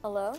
Hello?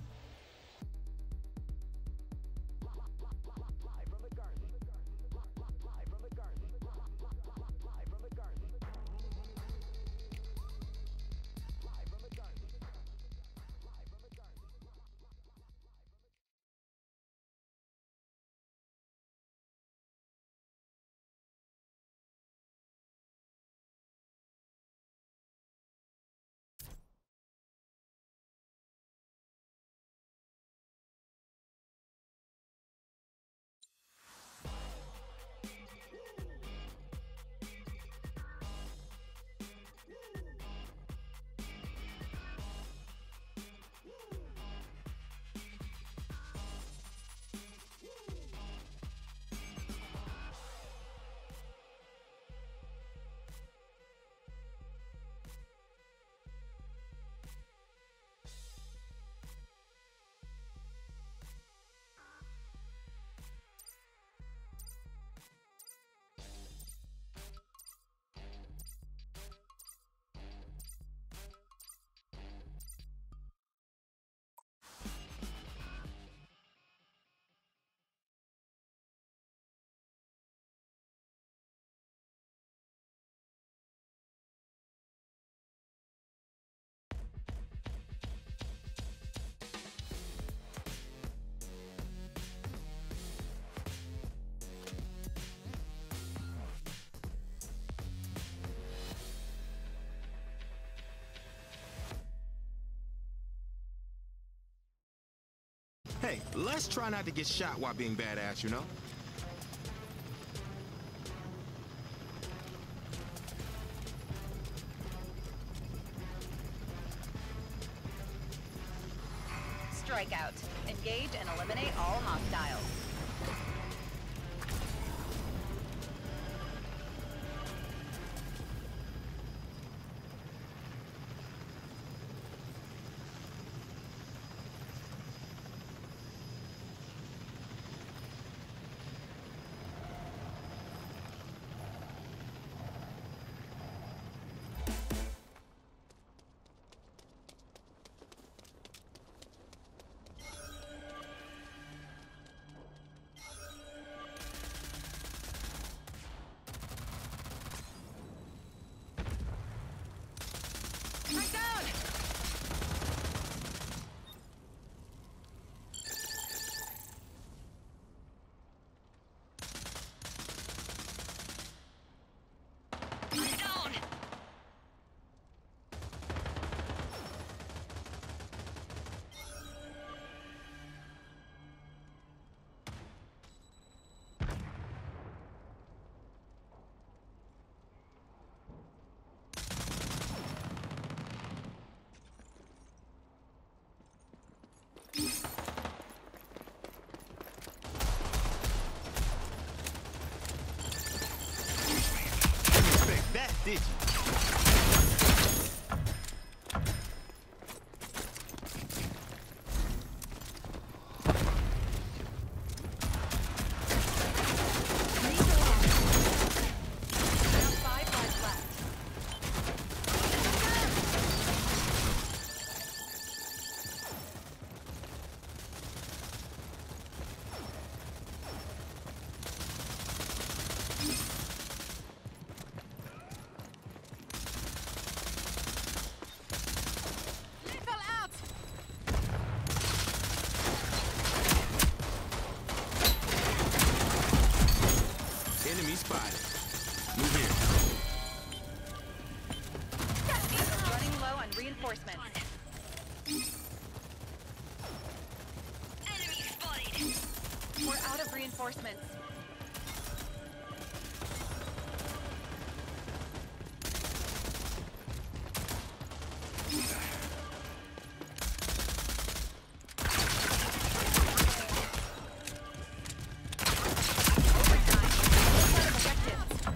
Hey, let's try not to get shot while being badass, you know? Strikeout. Engage and eliminate all hostiles. Right down! I'm down! Didn't expect that, did you? Now 5 lives left. Lethal out! Enemy spotted. Move here. Running low on reinforcements. Enemy spotted! We're out of reinforcements. Objectives.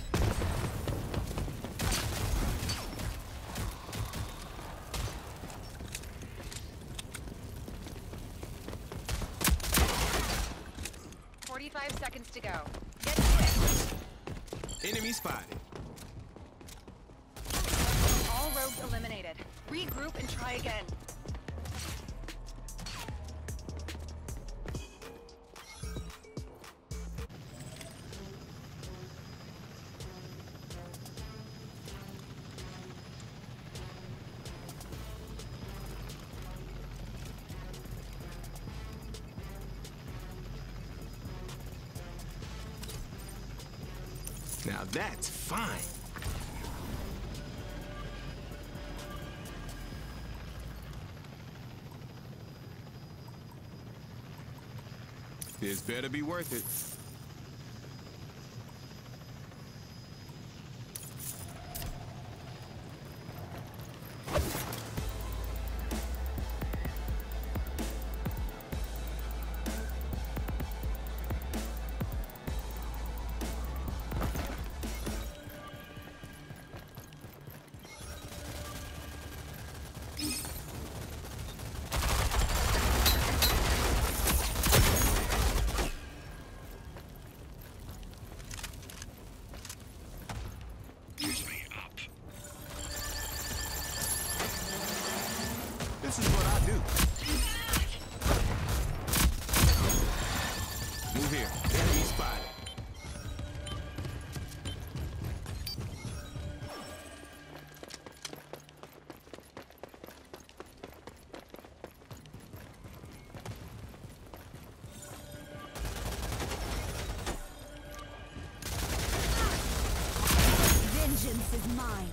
45 seconds to go. Get to it. Enemy spotted. All rogues eliminated. Regroup and try again. Now that's fine. This better be worth it. This is what I do. Move here. Enemy spotted. Vengeance is mine.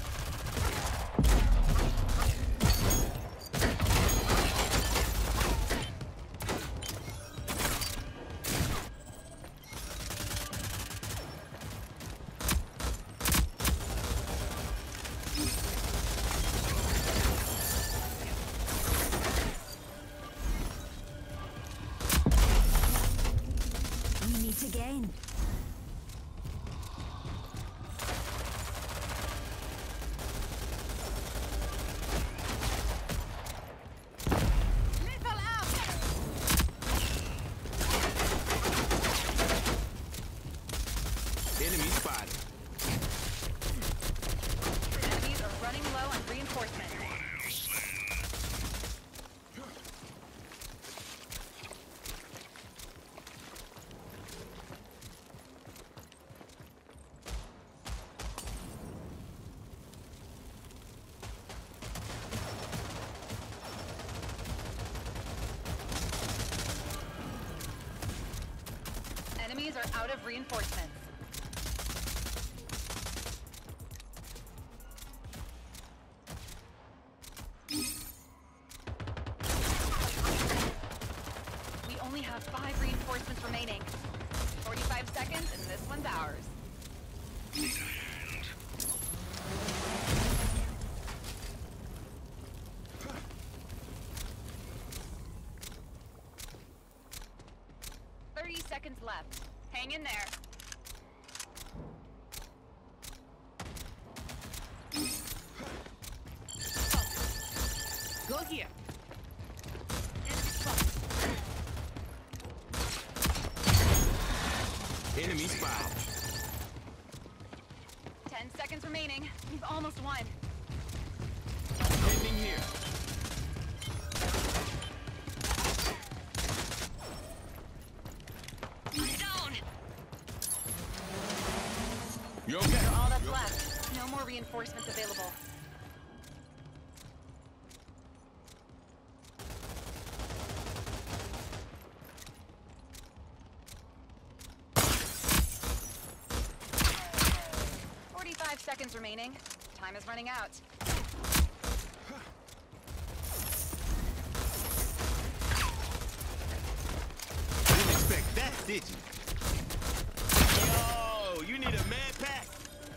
We meet again. Enemy spotted. Enemies are running low on reinforcements. Enemies are out of reinforcements. We only have 5 reinforcements remaining. 45 seconds and this one's ours. Need a hand. 30 seconds left. Hang in there. Go here. Enemy spotted. 10 seconds remaining. We've almost won. Ending here. Down. You okay? They're all that's left. No more reinforcements available. Seconds remaining. Time is running out. Didn't expect that, did you? Yo, you need a med pack.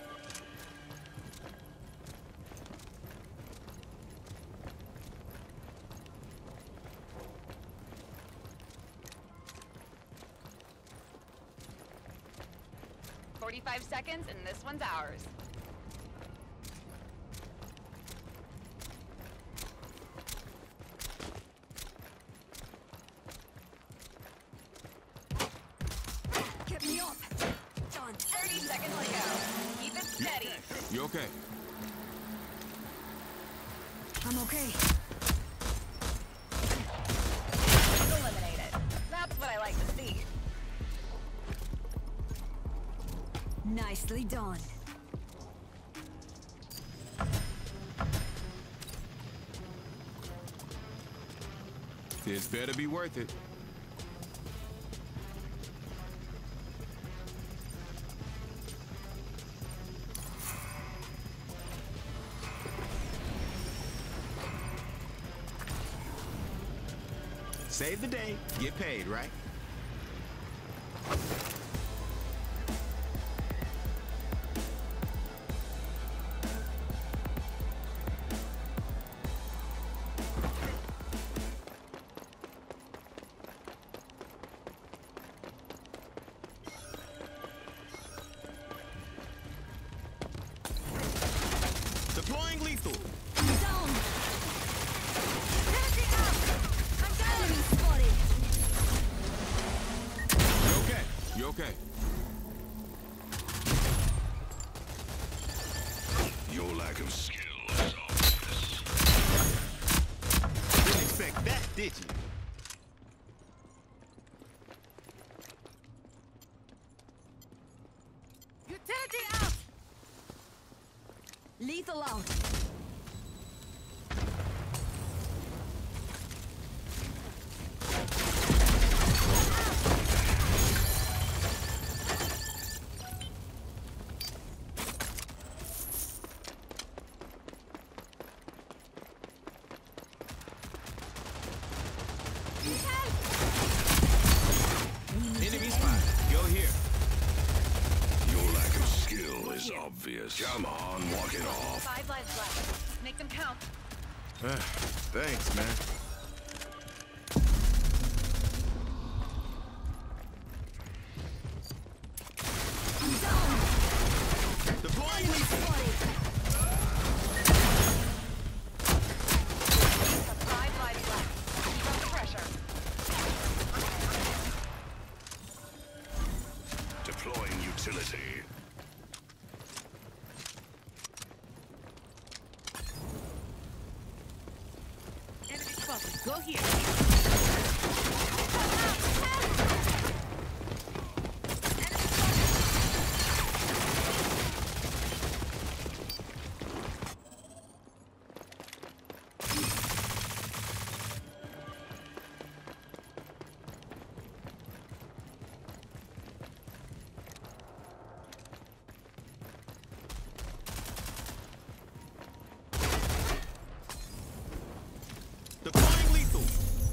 "45 seconds and this one's ours." Get me up. Done. 30 seconds to go. Keep it steady. You okay? I'm okay. Eliminated. That's what I like to see. Nicely done. This better be worth it. Save the day, get paid, right? Deploying lethal. Down. I'm down. Enemy spotted. You okay? You okay? Your lack of skill is obvious. Didn't expect that, did you? Utility out. Lethal out. Enemy spot. Go here. Your lack of skill is obvious. Come on, walk it off. 5 lives left. Make them count. Thanks, man. Deploying Enemy lethal. spotted. 5 lives left. Keep up the pressure. Deploying utility. Enemy spotted. Go here. Deploying lethal.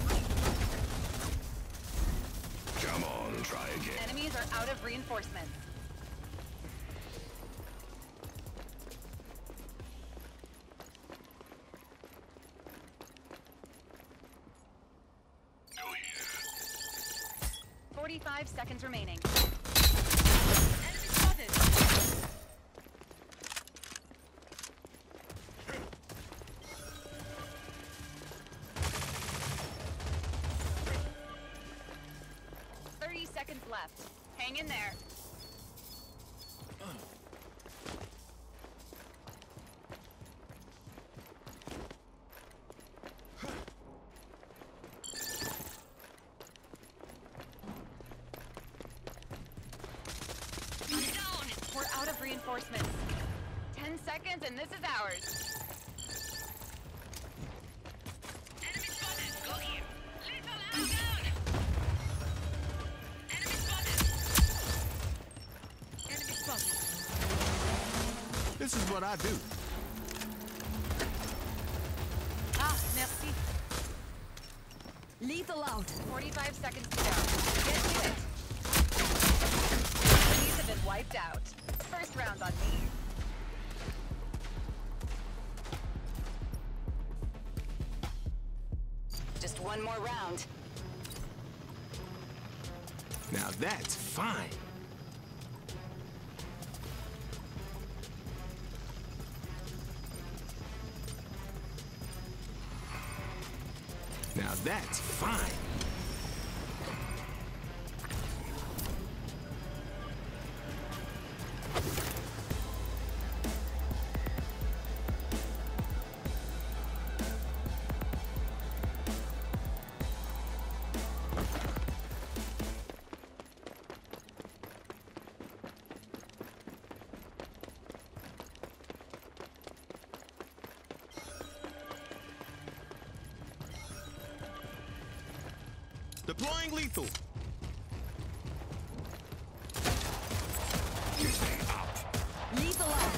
Come on, try again. Enemies are out of reinforcements. Go here. 45 seconds remaining. Enemy spotted. Seconds left. Hang in there. We're out of reinforcements. 10 seconds and this is ours. Enemy spotted. Go here. Lethal out down. Enemy spotted. Enemy spotted. This is what I do. Ah, merci. Lethal out. 45 seconds to go. Get to it. These have been wiped out. First round on me. Just one more round. Now that's fine. Now that's fine. Deploying lethal. Lethal out.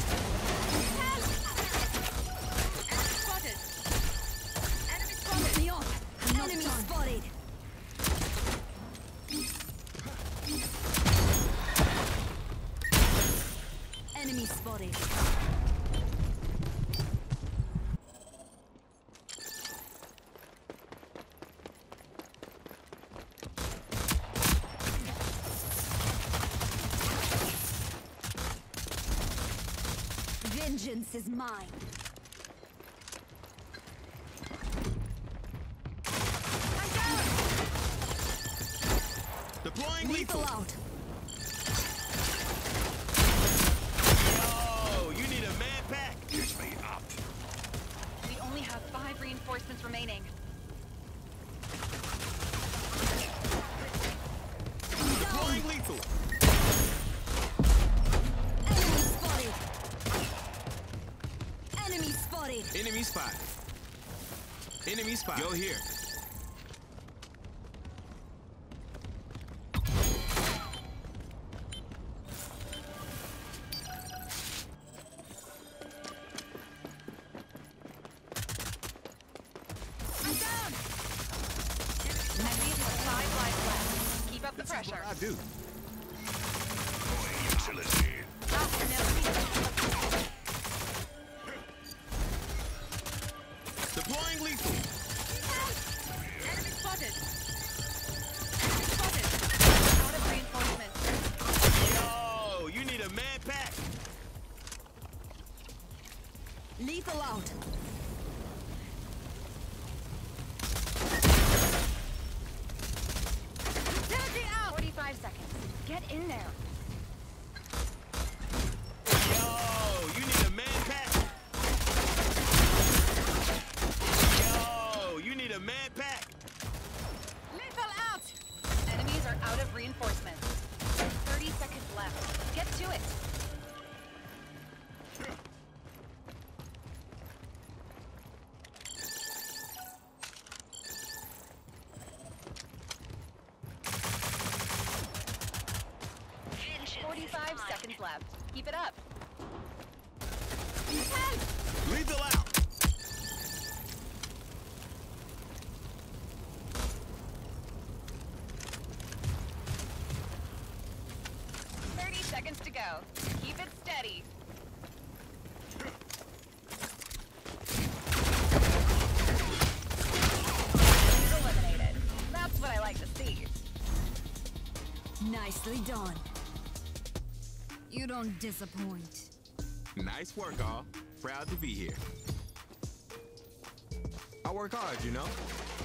Enemy spotted. Enemy spotted. Get me off. Enemy spotted. spotted. Vengeance is mine. I'm down! Deploying Lethal lethal. out. Oh, you need a man pack. Get me up. We only have 5 reinforcements remaining. Deploying lethal. Enemy spotted. Enemy spotted. Enemy spot. Enemy spot. Go here. I'm down! Enemies with 5 lives left. Keep up the pressure. I do. Deploying utility. Oh, no. Deploying lethal. Enemy spotted! Spotted! Out of reinforcements. Yo, you need a man pack. Lethal out. Utility out! 45 seconds. Get in there. Yo, you need a man pack. Yo, you need a man pack. Lethal out! Enemies are out of reinforcements. 30 seconds left. Get to it. Vengeance 45 is mine. seconds left. Keep it up. Lethal out. 30 seconds to go. Keep it steady. He's eliminated. That's what I like to see. Nicely done. You don't disappoint. Nice work, all. Proud to be here. I work hard, you know.